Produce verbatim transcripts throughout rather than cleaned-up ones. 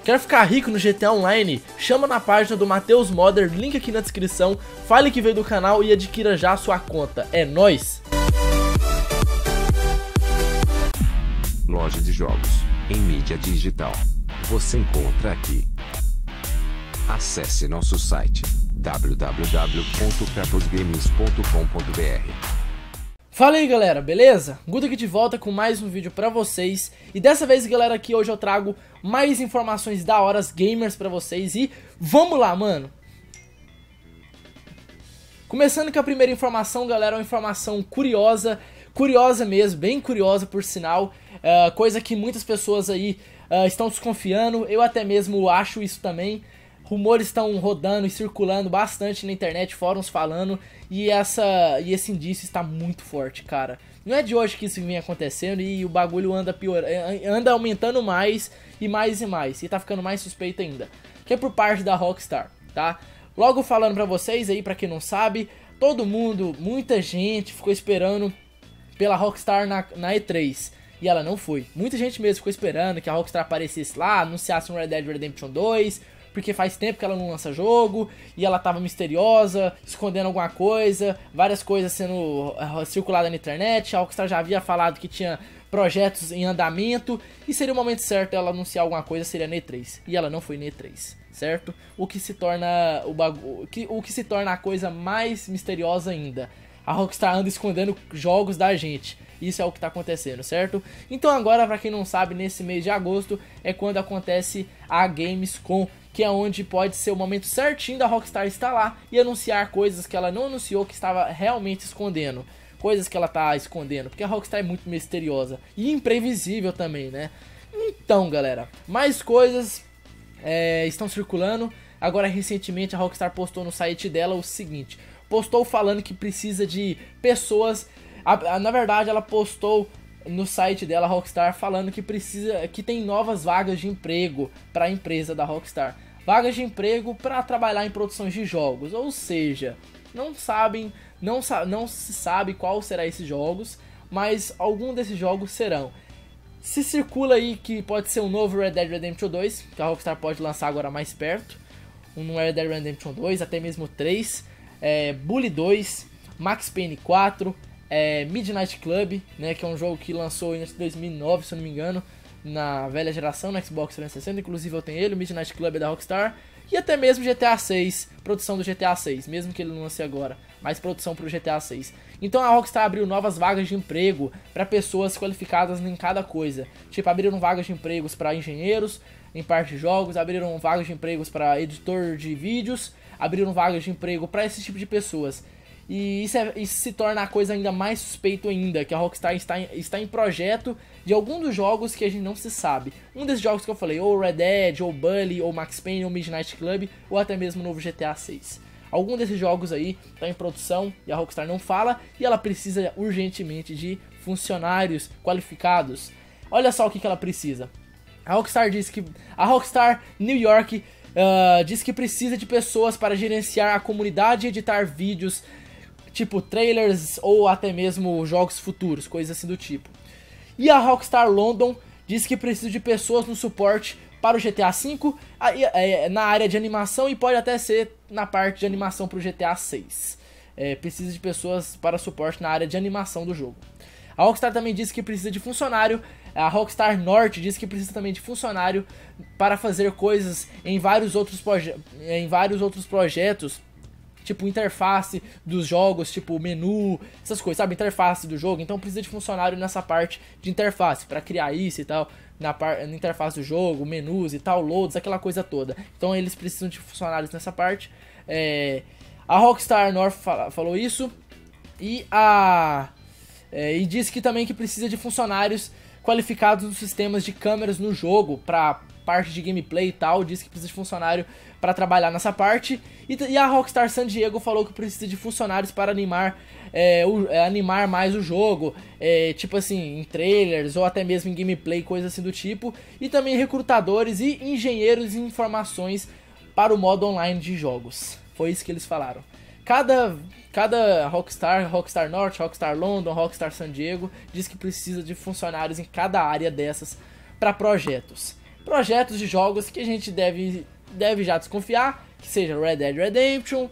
Quer ficar rico no G T A Online? Chama na página do Matheus Modder, link aqui na descrição, fale que veio do canal e adquira já a sua conta. É nóis! Loja de jogos, em mídia digital. Você encontra aqui. Acesse nosso site w w w ponto kratos games ponto com ponto b r. Fala aí galera, beleza? Guto aqui de volta com mais um vídeo pra vocês. E dessa vez galera aqui hoje eu trago mais informações da horas gamers pra vocês. E vamos lá mano. Começando com a primeira informação galera, uma informação curiosa. Curiosa mesmo, bem curiosa por sinal. uh, Coisa que muitas pessoas aí uh, estão desconfiando. Eu até mesmo acho isso também. Rumores estão rodando e circulando bastante na internet, fóruns falando, e, essa, e esse indício está muito forte, cara. Não é de hoje que isso vem acontecendo e o bagulho anda, pior, anda aumentando mais e mais e mais, e tá ficando mais suspeito ainda. Que é por parte da Rockstar, tá? Logo falando pra vocês aí, pra quem não sabe, todo mundo, muita gente ficou esperando pela Rockstar na, na E três. E ela não foi. Muita gente mesmo ficou esperando que a Rockstar aparecesse lá, anunciasse um Red Dead Redemption dois... porque faz tempo que ela não lança jogo, e ela tava misteriosa, escondendo alguma coisa, várias coisas sendo uh, circuladas na internet. A Rockstar já havia falado que tinha projetos em andamento, e seria o momento certo ela anunciar alguma coisa, seria na E três. E ela não foi na E três, certo? O que se torna o bagulho, que, o que se torna a coisa mais misteriosa ainda. A Rockstar anda escondendo jogos da gente. Isso é o que está acontecendo, certo? Então agora, para quem não sabe, nesse mês de agosto é quando acontece a Gamescom, que é onde pode ser o momento certinho da Rockstar estar lá e anunciar coisas que ela não anunciou, que estava realmente escondendo. Coisas que ela tá escondendo, porque a Rockstar é muito misteriosa e imprevisível também, né? Então, galera, mais coisas é, estão circulando. Agora, recentemente, a Rockstar postou no site dela o seguinte. Postou falando que precisa de pessoas... A, a, na verdade, ela postou no site dela, Rockstar, falando que precisa, que tem novas vagas de emprego para a empresa da Rockstar. Vagas de emprego para trabalhar em produções de jogos, ou seja, não sabem, não, não se sabe qual será esses jogos, mas algum desses jogos serão. Se circula aí que pode ser um novo Red Dead Redemption dois, que a Rockstar pode lançar agora mais perto, um Red Dead Redemption dois, até mesmo três, é, Bully dois, Max Payne quatro, É, Midnight Club, né, que é um jogo que lançou em dois mil e nove, se eu não me engano, na velha geração, no Xbox trezentos e sessenta, inclusive eu tenho ele, o Midnight Club é da Rockstar, e até mesmo G T A seis, produção do G T A seis, mesmo que ele não lance agora, mas produção pro G T A seis. Então a Rockstar abriu novas vagas de emprego para pessoas qualificadas em cada coisa, tipo, abriram vagas de empregos para engenheiros, em parte de jogos, abriram vagas de empregos para editor de vídeos, abriram vagas de emprego para esse tipo de pessoas. E isso, é, isso se torna a coisa ainda mais suspeito ainda, que a Rockstar está em, está em projeto de algum dos jogos que a gente não se sabe. Um desses jogos que eu falei, ou Red Dead, ou Bully, ou Max Payne, ou Midnight Club, ou até mesmo o novo G T A seis. Algum desses jogos aí está em produção e a Rockstar não fala, e ela precisa urgentemente de funcionários qualificados. Olha só o que, que ela precisa. A Rockstar diz que... A Rockstar New York uh, diz que precisa de pessoas para gerenciar a comunidade e editar vídeos, tipo trailers ou até mesmo jogos futuros, coisas assim do tipo. E a Rockstar London diz que precisa de pessoas no suporte para o G T A cinco, na área de animação, e pode até ser na parte de animação para o G T A seis. É, precisa de pessoas para suporte na área de animação do jogo. A Rockstar também diz que precisa de funcionário. A Rockstar Norte diz que precisa também de funcionário para fazer coisas em vários outros, em vários outros projetos, tipo interface dos jogos, tipo menu, essas coisas, sabe, interface do jogo. Então precisa de funcionário nessa parte de interface, para criar isso e tal, na, par na interface do jogo, menus e tal, loads, aquela coisa toda. Então eles precisam de funcionários nessa parte. É, a Rockstar North fala, falou isso, e a é, e disse que também que precisa de funcionários qualificados nos sistemas de câmeras no jogo, para parte de gameplay e tal. Diz que precisa de funcionário para trabalhar nessa parte. E, e a Rockstar San Diego falou que precisa de funcionários para animar, é, o, é, animar mais o jogo, é, tipo assim, em trailers ou até mesmo em gameplay, coisa assim do tipo. E também recrutadores e engenheiros em informações para o modo online de jogos. Foi isso que eles falaram. Cada, cada Rockstar, Rockstar Norte, Rockstar London, Rockstar San Diego, diz que precisa de funcionários em cada área dessas para projetos. projetos de jogos que a gente deve, deve já desconfiar, que seja Red Dead Redemption,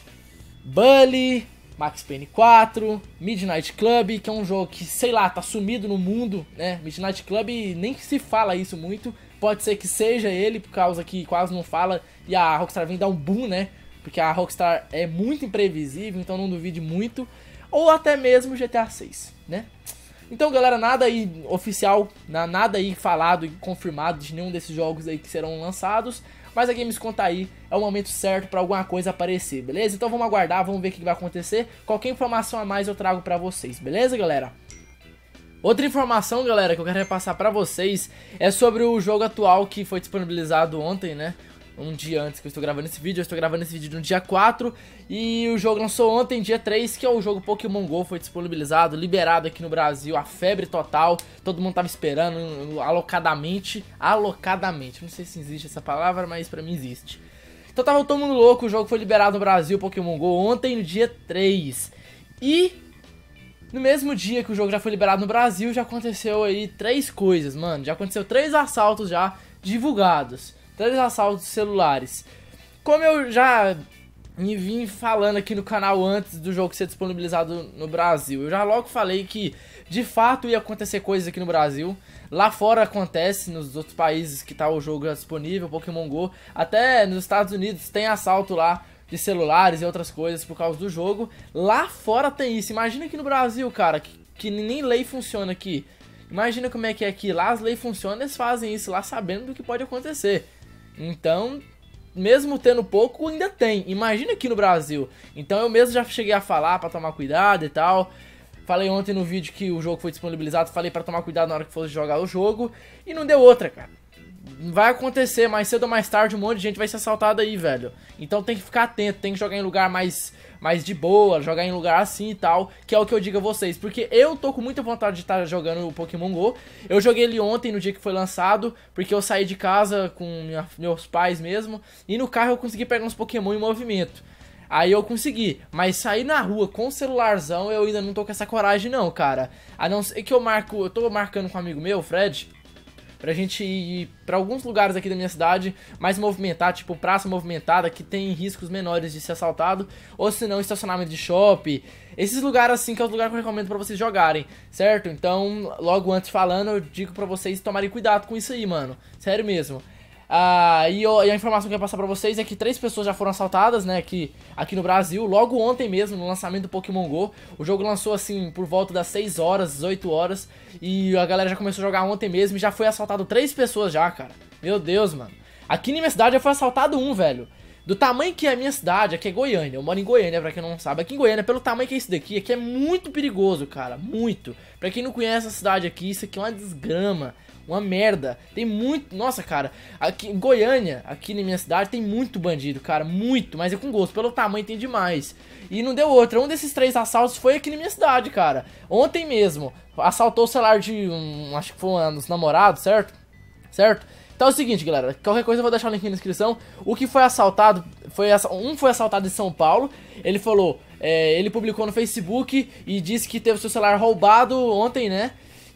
Bully, Max Payne quatro, Midnight Club, que é um jogo que, sei lá, tá sumido no mundo, né? Midnight Club nem se fala isso muito, pode ser que seja ele, por causa que quase não fala, e a Rockstar vem dar um boom, né? Porque a Rockstar é muito imprevisível, então não duvide muito, ou até mesmo G T A seis, né? Então, galera, nada aí oficial, nada aí falado e confirmado de nenhum desses jogos aí que serão lançados, mas a Gamescom tá aí, é o momento certo pra alguma coisa aparecer, beleza? Então vamos aguardar, vamos ver o que vai acontecer. Qualquer informação a mais eu trago pra vocês, beleza, galera? Outra informação, galera, que eu quero repassar pra vocês é sobre o jogo atual que foi disponibilizado ontem, né? Um dia antes que eu estou gravando esse vídeo, eu estou gravando esse vídeo no dia quatro. E o jogo lançou ontem, dia três, que é o jogo Pokémon GO, foi disponibilizado, liberado aqui no Brasil, a febre total. Todo mundo tava esperando, alocadamente, alocadamente, não sei se existe essa palavra, mas pra mim existe. Então tava todo mundo louco, o jogo foi liberado no Brasil, Pokémon GO, ontem, no dia três. E no mesmo dia que o jogo já foi liberado no Brasil, já aconteceu aí três coisas, mano. Já aconteceu três assaltos já divulgados. Três assaltos celulares. Como eu já me vim falando aqui no canal antes do jogo ser disponibilizado no Brasil, eu já logo falei que de fato ia acontecer coisas aqui no Brasil. Lá fora acontece, nos outros países que tá o jogo já disponível, Pokémon GO. Até nos Estados Unidos tem assalto lá de celulares e outras coisas por causa do jogo. Lá fora tem isso. Imagina aqui no Brasil, cara, que, que nem lei funciona aqui. Imagina como é que é aqui. Lá as leis funcionam, eles fazem isso lá sabendo do que pode acontecer. Então, mesmo tendo pouco, ainda tem. Imagina aqui no Brasil. Então eu mesmo já cheguei a falar pra tomar cuidado e tal. Falei ontem no vídeo que o jogo foi disponibilizado, falei pra tomar cuidado na hora que fosse jogar o jogo. E não deu outra, cara. Vai acontecer, mais cedo ou mais tarde um monte de gente vai ser assaltada aí, velho. Então tem que ficar atento, tem que jogar em lugar mais, mais de boa, jogar em lugar assim e tal, que é o que eu digo a vocês. Porque eu tô com muita vontade de estar jogando o Pokémon GO. Eu joguei ele ontem, no dia que foi lançado, porque eu saí de casa com minha, meus pais mesmo, e no carro eu consegui pegar uns Pokémon em movimento. Aí eu consegui, mas sair na rua com o celularzão eu ainda não tô com essa coragem não, cara. A não ser que eu marco, eu tô marcando com um amigo meu, o Fred, pra gente ir pra alguns lugares aqui da minha cidade mais movimentar, tipo praça movimentada, que tem riscos menores de ser assaltado, ou se não, estacionamento de shopping, esses lugares assim que é os lugares que eu recomendo pra vocês jogarem, certo? Então, logo antes falando, eu digo pra vocês tomarem cuidado com isso aí, mano, sério mesmo. Ah, e, eu, e a informação que eu ia passar pra vocês é que três pessoas já foram assaltadas, né, aqui, aqui no Brasil, logo ontem mesmo, no lançamento do Pokémon GO. O jogo lançou assim por volta das seis horas, dezoito horas, e a galera já começou a jogar ontem mesmo e já foi assaltado três pessoas já, cara. Meu Deus, mano. Aqui na minha cidade já foi assaltado um, velho. Do tamanho que é a minha cidade, aqui é Goiânia, eu moro em Goiânia, pra quem não sabe. Aqui em Goiânia, pelo tamanho que é isso daqui, aqui é muito perigoso, cara, muito. Pra quem não conhece a cidade aqui, isso aqui é uma desgrama. Uma merda, tem muito, nossa cara, aqui em Goiânia, aqui na minha cidade tem muito bandido, cara, muito, mas é com gosto, pelo tamanho tem demais. E não deu outra, um desses três assaltos foi aqui na minha cidade, cara, ontem mesmo, assaltou o celular de um, acho que foi um dos namorados, certo? Certo? Então é o seguinte, galera, qualquer coisa eu vou deixar o link na descrição. O que foi assaltado, foi um foi assaltado em São Paulo, ele falou, é, ele publicou no Facebook e disse que teve o seu celular roubado ontem, né?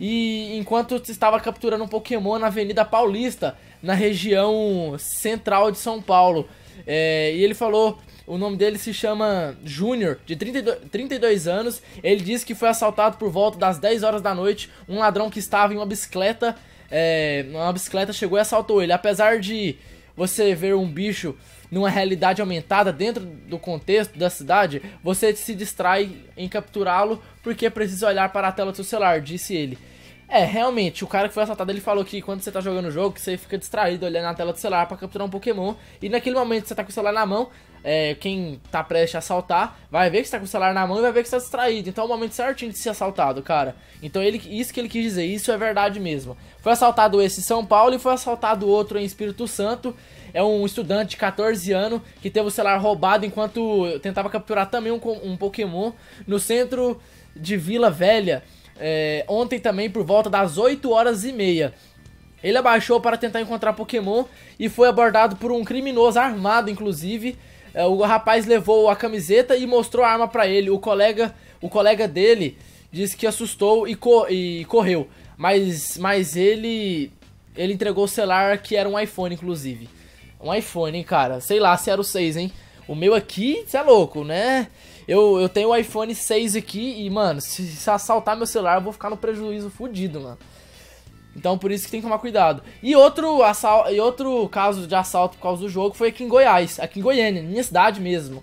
E enquanto estava capturando um Pokémon na Avenida Paulista, na região central de São Paulo. É, e ele falou, o nome dele se chama Júnior, de trinta e dois anos. Ele disse que foi assaltado por volta das dez horas da noite. Um ladrão que estava em uma bicicleta, é, uma bicicleta chegou e assaltou ele. Apesar de você ver um bicho numa realidade aumentada dentro do contexto da cidade, você se distrai em capturá-lo porque precisa olhar para a tela do seu celular, disse ele. É, realmente, o cara que foi assaltado, ele falou que quando você tá jogando o jogo, que você fica distraído olhando na tela do celular pra capturar um Pokémon, e naquele momento que você tá com o celular na mão, é, quem tá prestes a assaltar, vai ver que você tá com o celular na mão e vai ver que você tá distraído. Então é o momento certinho de ser assaltado, cara. Então ele, isso que ele quis dizer, isso é verdade mesmo. Foi assaltado esse em São Paulo e foi assaltado outro em Espírito Santo. É um estudante de quatorze anos que teve o celular roubado enquanto tentava capturar também um, um Pokémon no centro de Vila Velha. É, ontem também por volta das oito horas e meia. Ele abaixou para tentar encontrar Pokémon e foi abordado por um criminoso armado, inclusive. É, o rapaz levou a camiseta e mostrou a arma para ele. O colega, o colega dele disse que assustou e, co e correu. Mas, mas ele ele entregou o celular que era um iPhone, inclusive. Um iPhone, hein, cara. Sei lá se era o seis, hein. O meu aqui, você é louco, né? Eu, eu tenho o iPhone seis aqui e, mano, se, se assaltar meu celular, eu vou ficar no prejuízo fudido, mano. Então, por isso que tem que tomar cuidado. E outro, assal e outro caso de assalto por causa do jogo foi aqui em Goiás, aqui em Goiânia, minha cidade mesmo.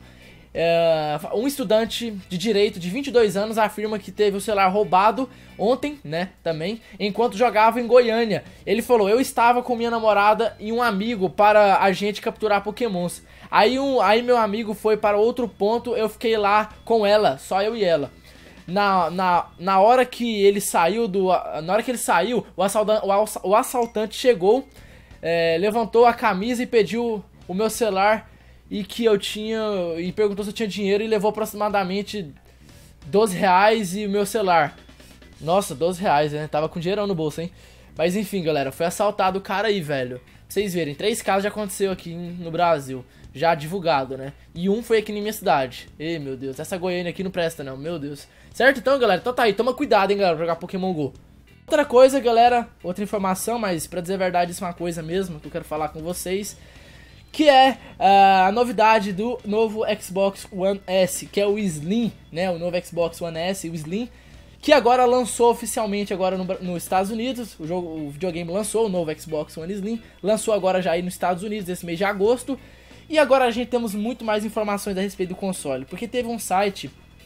É, um estudante de direito de vinte e dois anos afirma que teve o celular roubado ontem, né, também, enquanto jogava em Goiânia. Ele falou: eu estava com minha namorada e um amigo para a gente capturar pokémons. Aí, um, aí meu amigo foi para outro ponto, eu fiquei lá com ela, só eu e ela. Na, na, na hora que ele saiu do. Na hora que ele saiu, o assaltante, o assaltante chegou, é, levantou a camisa e pediu o meu celular e que eu tinha. E perguntou se eu tinha dinheiro e levou aproximadamente doze reais e o meu celular. Nossa, doze reais, né? Tava com dinheirão no bolso, hein? Mas enfim, galera, foi assaltado o cara aí, velho. Pra vocês verem, três casos já aconteceu aqui no Brasil. Já divulgado, né? E um foi aqui na minha cidade. Ei, meu Deus, essa Goiânia aqui não presta não, meu Deus. Certo? Então, galera, então tá aí, toma cuidado, hein, galera, pra jogar Pokémon GO. Outra coisa, galera, outra informação, mas pra dizer a verdade, isso é uma coisa mesmo que eu quero falar com vocês, que é uh, a novidade do novo Xbox One S, que é o Slim, né? O novo Xbox One S, o Slim, que agora lançou oficialmente agora no, nos Estados Unidos. O, jogo, o videogame lançou o novo Xbox One Slim, lançou agora já aí nos Estados Unidos, esse mês de agosto. E agora a gente temos muito mais informações a respeito do console, porque teve um site,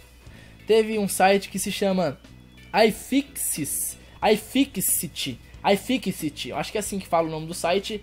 teve um site que se chama iFixit, iFixit, iFixit, eu acho que é assim que fala o nome do site.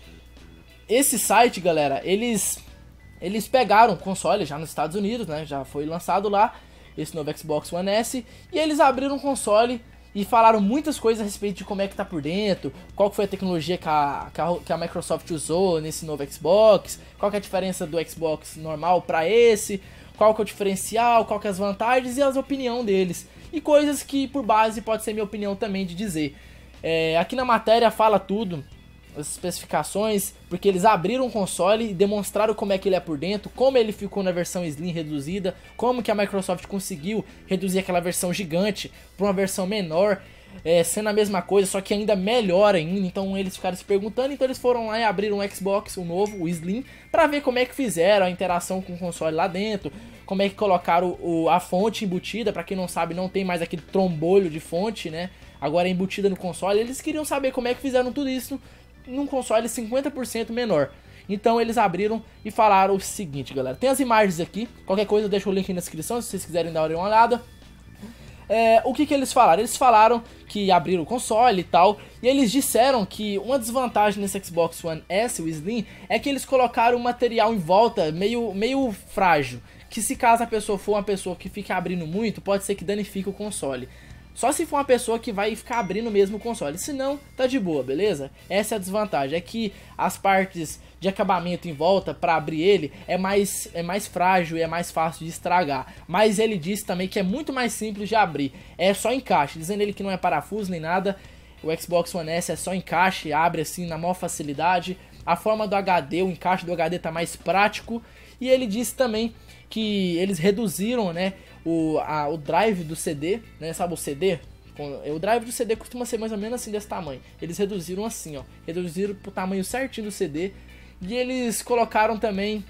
Esse site, galera, eles, eles pegaram o console já nos Estados Unidos, né, já foi lançado lá, esse novo Xbox One S, e eles abriram o console e falaram muitas coisas a respeito de como é que tá por dentro, qual foi a tecnologia que a, que a, que a Microsoft usou nesse novo Xbox, qual que é a diferença do Xbox normal para esse, qual que é o diferencial, qual que é as vantagens e as opiniões deles. E coisas que por base pode ser minha opinião também de dizer. É, aqui na matéria fala tudo, as especificações, porque eles abriram o console e demonstraram como é que ele é por dentro, como ele ficou na versão Slim reduzida, como que a Microsoft conseguiu reduzir aquela versão gigante para uma versão menor, é, sendo a mesma coisa, só que ainda melhor ainda. Então eles ficaram se perguntando, então eles foram lá e abriram um Xbox, o novo, o Slim, para ver como é que fizeram a interação com o console lá dentro, como é que colocaram o, a fonte embutida. Para quem não sabe, não tem mais aquele trombolho de fonte, né? Agora é embutida no console. Eles queriam saber como é que fizeram tudo isso num console cinquenta por cento menor. Então eles abriram e falaram o seguinte, galera. Tem as imagens aqui, qualquer coisa eu deixo o link na descrição se vocês quiserem dar uma olhada. É, o que que eles falaram? Eles falaram que abriram o console e tal, e eles disseram que uma desvantagem nesse Xbox One S, o Slim, é que eles colocaram um material em volta meio, meio frágil, que se caso a pessoa for uma pessoa que fica abrindo muito, pode ser que danifique o console. Só se for uma pessoa que vai ficar abrindo mesmo o console, se não, tá de boa, beleza? Essa é a desvantagem, é que as partes de acabamento em volta para abrir ele é mais, é mais frágil e é mais fácil de estragar. Mas ele disse também que é muito mais simples de abrir, é só encaixe, dizendo ele que não é parafuso nem nada. O Xbox One S é só encaixe, abre assim na maior facilidade. A forma do H D, o encaixe do H D tá mais prático. E ele disse também que eles reduziram, né, o, a, o drive do C D, né, sabe o C D? O drive do C D costuma ser mais ou menos assim, desse tamanho. Eles reduziram assim, ó, reduziram pro tamanho certinho do C D. E eles colocaram também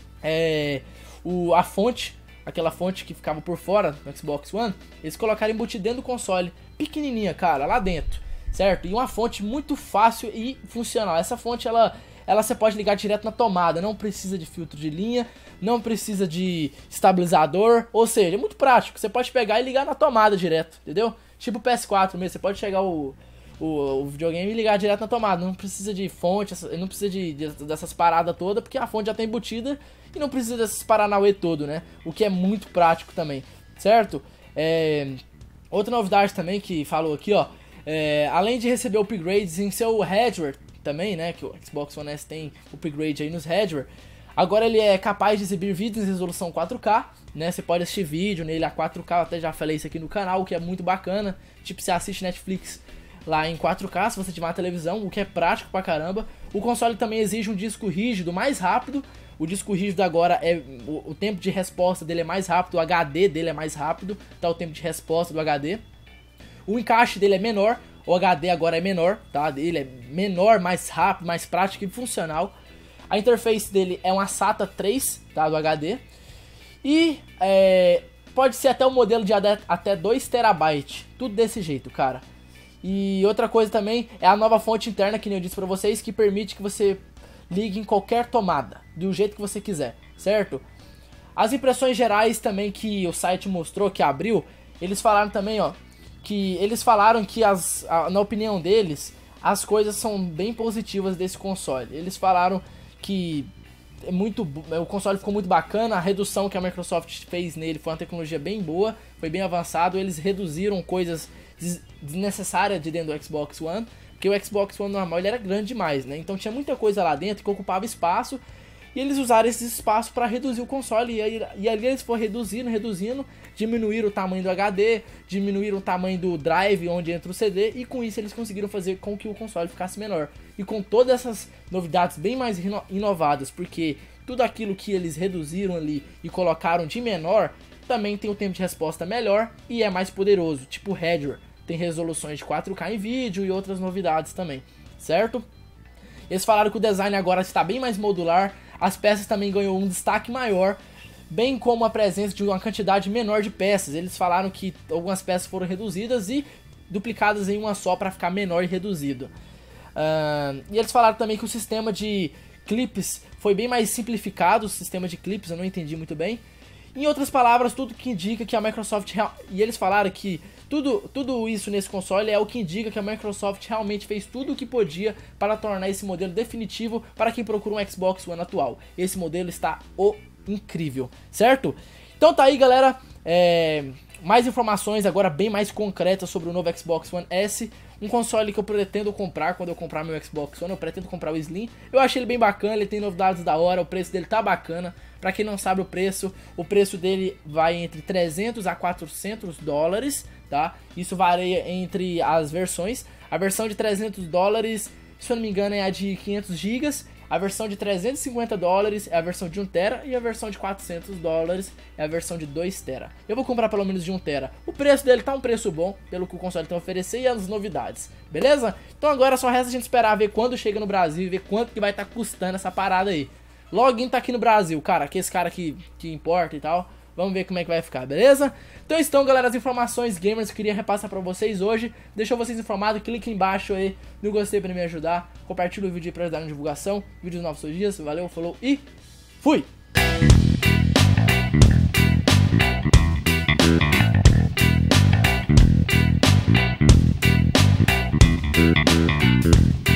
é, o, a fonte, aquela fonte que ficava por fora do Xbox One, eles colocaram embutido dentro do console, pequenininha, cara, lá dentro, certo? E uma fonte muito fácil e funcional. Essa fonte, ela... ela você pode ligar direto na tomada, não precisa de filtro de linha, não precisa de estabilizador, ou seja, é muito prático, você pode pegar e ligar na tomada direto, entendeu? Tipo o P S quatro mesmo, você pode chegar o, o, o videogame e ligar direto na tomada, não precisa de fonte, não precisa de, de, dessas paradas todas, porque a fonte já tá embutida e não precisa desses paranauê todo, né? O que é muito prático também, certo? É, outra novidade também que falou aqui, ó, é, além de receber upgrades em seu hardware, também, né, que o Xbox One S tem upgrade aí nos hardware, agora ele é capaz de exibir vídeos em resolução quatro K, né, você pode assistir vídeo nele a quatro K, eu até já falei isso aqui no canal, o que é muito bacana, tipo, você assiste Netflix lá em quatro K, se você tiver uma televisão, o que é prático pra caramba. O console também exige um disco rígido mais rápido, o disco rígido agora, é o, o tempo de resposta dele é mais rápido, o H D dele é mais rápido, tá, o tempo de resposta do H D. O encaixe dele é menor, O H D agora é menor, tá? Ele é menor, mais rápido, mais prático e funcional. A interface dele é uma SATA três, tá? Do H D. E é, pode ser até um modelo de até dois terabytes. Tudo desse jeito, cara. E outra coisa também é a nova fonte interna, que nem eu disse pra vocês, que permite que você ligue em qualquer tomada, do jeito que você quiser, certo? As impressões gerais também que o site mostrou, que abriu, eles falaram também, ó, que eles falaram que, as, a, na opinião deles, as coisas são bem positivas desse console. Eles falaram que é muito, o console ficou muito bacana, a redução que a Microsoft fez nele foi uma tecnologia bem boa, foi bem avançado, eles reduziram coisas desnecessárias de dentro do Xbox One, porque o Xbox One normal ele era grande demais, né? Então tinha muita coisa lá dentro que ocupava espaço, e eles usaram esse espaço para reduzir o console, e, aí, e ali eles foram reduzindo, reduzindo, diminuíram o tamanho do H D, diminuíram o tamanho do drive onde entra o C D, e com isso eles conseguiram fazer com que o console ficasse menor. E com todas essas novidades bem mais inovadas, porque tudo aquilo que eles reduziram ali e colocaram de menor, também tem o tempo de resposta melhor e é mais poderoso, tipo o hardware. Tem resoluções de quatro K em vídeo e outras novidades também, certo? Eles falaram que o design agora está bem mais modular, as peças também ganhou um destaque maior, bem como a presença de uma quantidade menor de peças. Eles falaram que algumas peças foram reduzidas e duplicadas em uma só para ficar menor e reduzido. Uh, e eles falaram também que o sistema de clips foi bem mais simplificado, o sistema de clips eu não entendi muito bem. Em outras palavras, tudo que indica que a Microsoft... E eles falaram que tudo, tudo isso nesse console é o que indica que a Microsoft realmente fez tudo o que podia para tornar esse modelo definitivo para quem procura um Xbox One atual. Esse modelo está o incrível, certo? Então tá aí, galera. É... Mais informações agora bem mais concretas sobre o novo Xbox One S. Um console que eu pretendo comprar quando eu comprar meu Xbox One. Eu pretendo comprar o Slim. Eu achei ele bem bacana, ele tem novidades da hora, o preço dele tá bacana. Pra quem não sabe o preço, o preço dele vai entre trezentos a quatrocentos dólares, tá? Isso varia entre as versões. A versão de trezentos dólares, se eu não me engano, é a de quinhentos gigas. A versão de trezentos e cinquenta dólares é a versão de um tera e a versão de quatrocentos dólares é a versão de dois tera. Eu vou comprar pelo menos de um tera. O preço dele tá um preço bom, pelo que o console tem a oferecer e as novidades, beleza? Então agora só resta a gente esperar ver quando chega no Brasil e ver quanto que vai estar tá custando essa parada aí. Login tá aqui no Brasil, cara, que esse cara que, que importa e tal. Vamos ver como é que vai ficar, beleza? Então estão, galera, as informações gamers que eu queria repassar pra vocês hoje. Deixa vocês informados, clique embaixo aí no gostei pra me ajudar. Compartilha o vídeo aí pra ajudar na divulgação. Vídeos novos todos os dias, valeu, falou e fui!